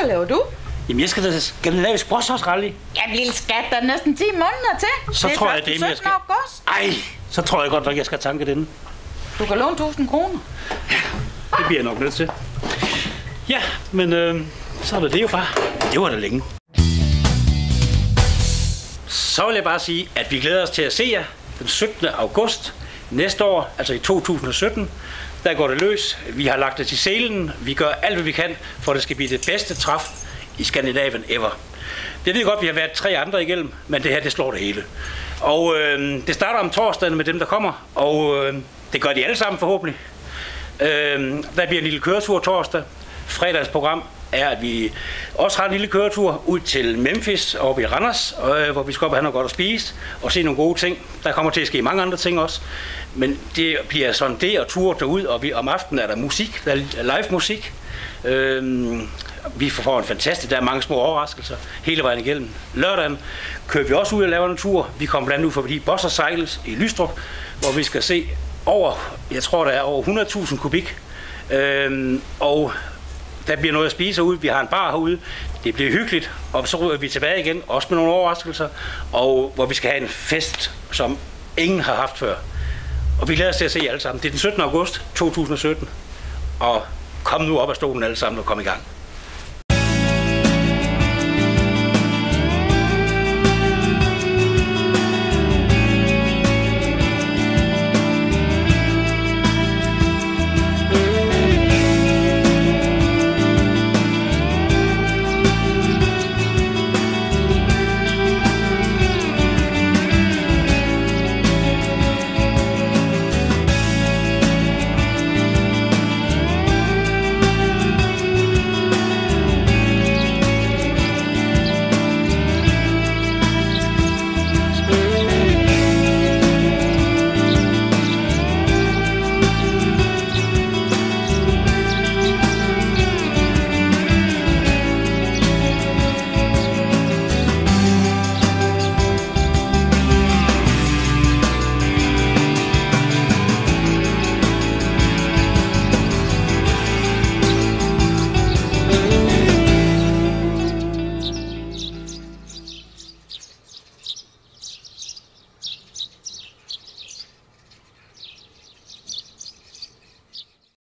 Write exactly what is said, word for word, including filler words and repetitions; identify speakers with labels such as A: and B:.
A: Hvad laver du?
B: Jamen, jeg skal til Scandinavian Boss Hoss Rally.
A: Jamen, lille skat, der er næsten ti måneder til.
B: Så
A: det
B: tror jeg, det er, jeg skal...
A: august.
B: Ej, så tror jeg godt nok, jeg skal tanke den.
A: Du kan låne tusind kroner.
B: Ja, det bliver jeg nok nødt til. Ja, men øh, så er det det jo bare. Det var da længe. Så vil jeg bare sige, at vi glæder os til at se jer den syttende august næste år, altså i to tusind og sytten. Der går det løs. Vi har lagt det til selen. Vi gør alt, hvad vi kan, for at det skal blive det bedste træf i Skandinavien ever. Det ved jeg godt, vi har været tre andre igennem, men det her, det slår det hele. Og øh, det starter om torsdagen med dem, der kommer, og øh, det gør de alle sammen forhåbentlig. Øh, der bliver en lille køretur torsdag. Fredagens program er, at vi også har en lille køretur ud til Memphis og i Randers, øh, hvor vi skal op og have noget godt at spise og se nogle gode ting. Der kommer til at ske mange andre ting også, men det bliver sådan det og tur derud, og vi, om aftenen er der musik, der er live musik. Øh, vi får en fantastisk, der er mange små overraskelser hele vejen igennem. Lørdagen kører vi også ud og laver en tur. Vi kommer blandt andet ud forbi Boss Hoss Rally i Lystrup, hvor vi skal se over, jeg tror der er over hundrede tusind kubik, øh, og der bliver noget at spise herude. Vi har en bar herude. Det bliver hyggeligt, og så ryger vi tilbage igen, også med nogle overraskelser, og hvor vi skal have en fest, som ingen har haft før. Og vi glæder os til at se jer alle sammen. Det er den syttende august to tusind og sytten, og kom nu op af stolen alle sammen og kom i gang.